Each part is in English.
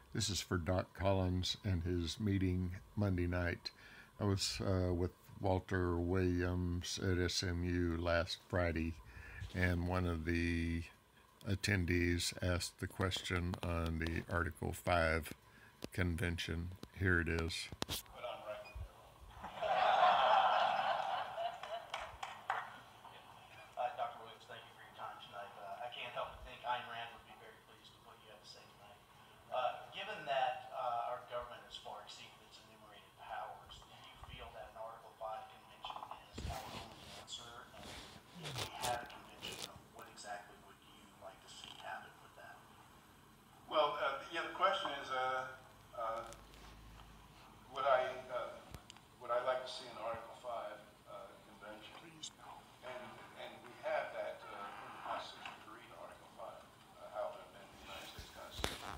This is for Doc Collins and his meeting Monday night. I was with Walter Williams at SMU last Friday, and one of the attendees asked the question on the Article 5 convention. Here it is. Dr. Williams, thank you for your time tonight. I can't help but think Ayn Rand would be very pleased with what you have to say tonight. Given that our government has far exceeded its enumerated powers, do you feel that an Article 5 convention is our only answer? And if we had a convention, what exactly would you like to see happen with that? Well, yeah, the question is, would I like to see an Article 5 convention? Please no. And we have that in the Constitution to read Article 5, how to amend the United States Constitution.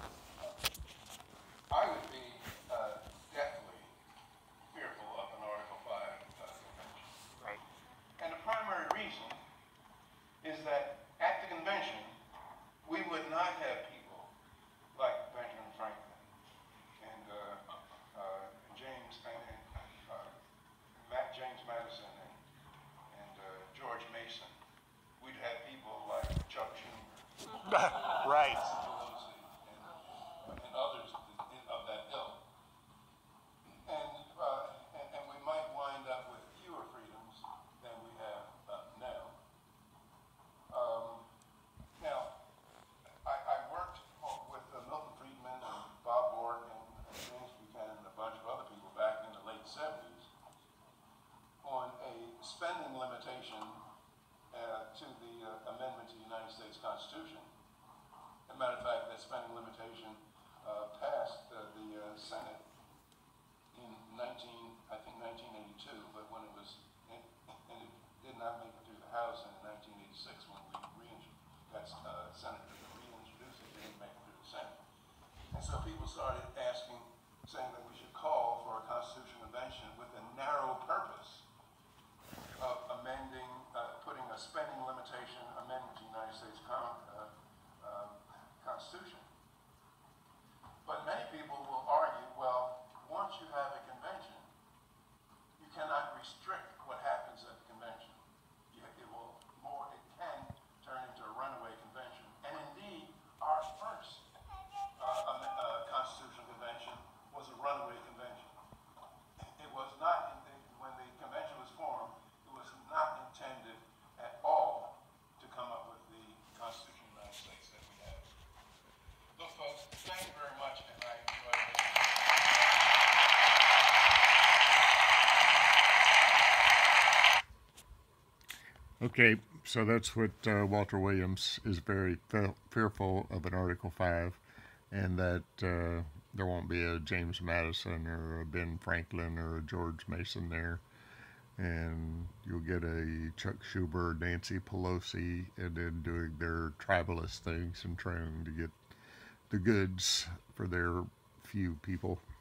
I would be definitely fearful of an Article 5 convention. Right. And the primary reason is that at the convention, we would not have people like Benjamin Franklin and James Madison and George Mason. We'd have people like Chuck Schumer, Right. Pelosi, and others of that ilk. And we might wind up with fewer freedoms than we have now. Now, I worked with Milton Friedman and Bob Bork and James Buchanan and a bunch of other people back in the late 70s on a spending limitation to the amendment to the United States Constitution. As a matter of fact, that spending limitation passed the Senate in 1982, but when it was, and it did not make it through the House in 1986 when we got Senate to reintroduce it, didn't make it through the Senate. And so people started asking, saying that we should call for a constitutional convention with a narrow purpose of amending, putting a spending limitation amendment to the United States Constitution. But many people will argue, well, once you have a convention, you cannot restrict what happens at the convention. It can turn into a runaway convention. And indeed, our first constitutional convention was a runaway convention. It was not, when the convention was formed, it was not intended at all to come up with the Constitution of the United States that we have. Look, folks, thank you very much, and I enjoyed it. Okay, so that's what Walter Williams is very fearful of an Article 5, and that there won't be a James Madison or a Ben Franklin or a George Mason there. And you'll get a Chuck Schumer, Nancy Pelosi, and then doing their tribalist things and trying to get the goods for their few people.